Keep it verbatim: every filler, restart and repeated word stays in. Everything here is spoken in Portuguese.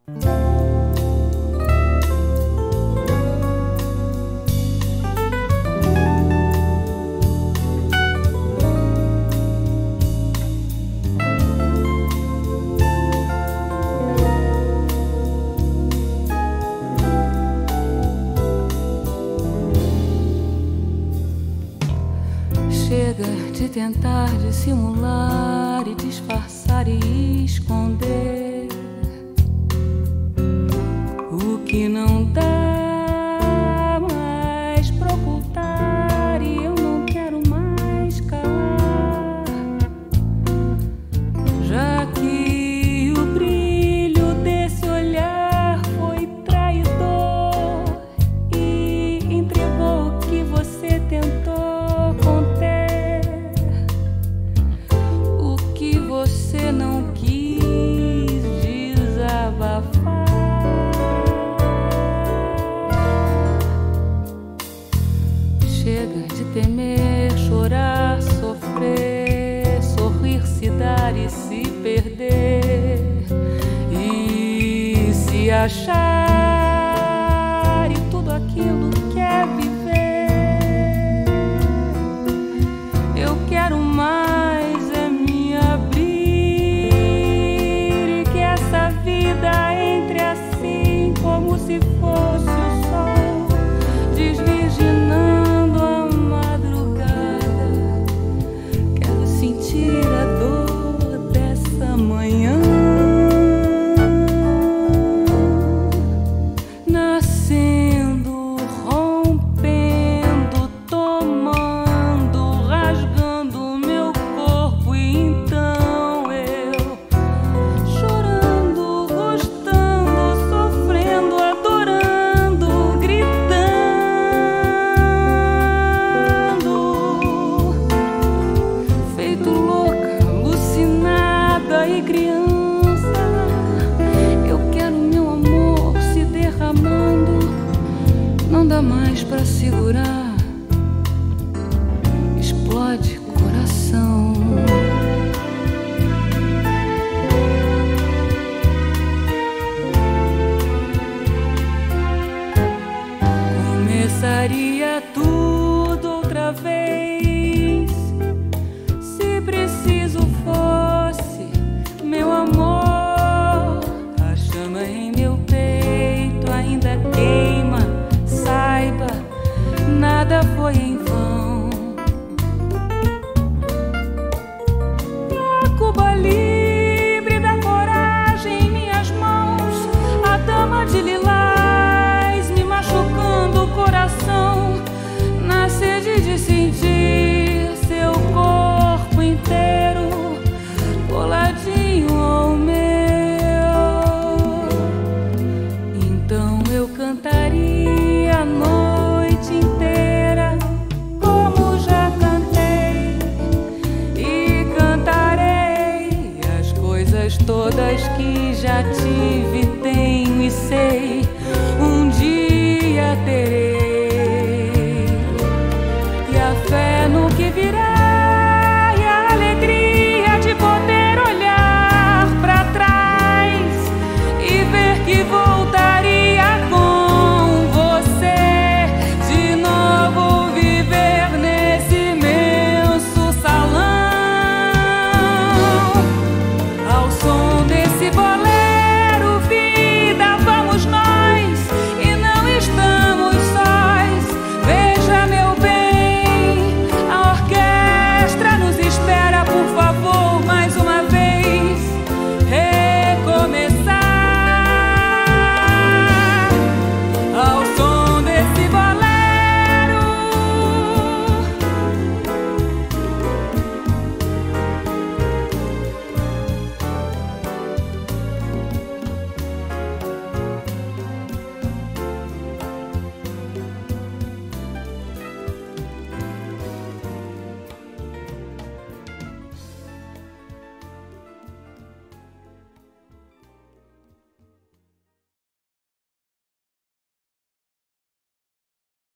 Chega de tentar dissimular e disfarçar e esconder o que não dá mais pra ocultar, e eu não quero mais calar, já que o brilho desse olhar foi traidor e entregou o que você tentou você não quis desabafar. Chega de temer, chorar, sofrer, sorrir, se dar e se perder, e se achar e tudo aquilo que é viver. Eu quero mais. Entre assim como se fosse o sol desvirginando a madrugada. Quero sentir a dor dessa manhã, nascendo, rompendo, tomando, rasgando meu corpo, e então eu chorando, sofrendo, adorando, gritando, feito louca, alucinada e criança. Eu quero meu amor se derramando, não dá mais pra segurar, explode coração. Começaria tudo outra vez se preciso fosse, meu amor. A chama em meu peito ainda queima, saiba, nada foi em vão. A Cuba livre da coragem em minhas mãos, a dama de lilás me machucando o coração, na sede de sentir seu corpo inteiro coladinho ao meu. Então eu cantaria a noite inteira como já cantei, e cantarei as coisas todas que já tive.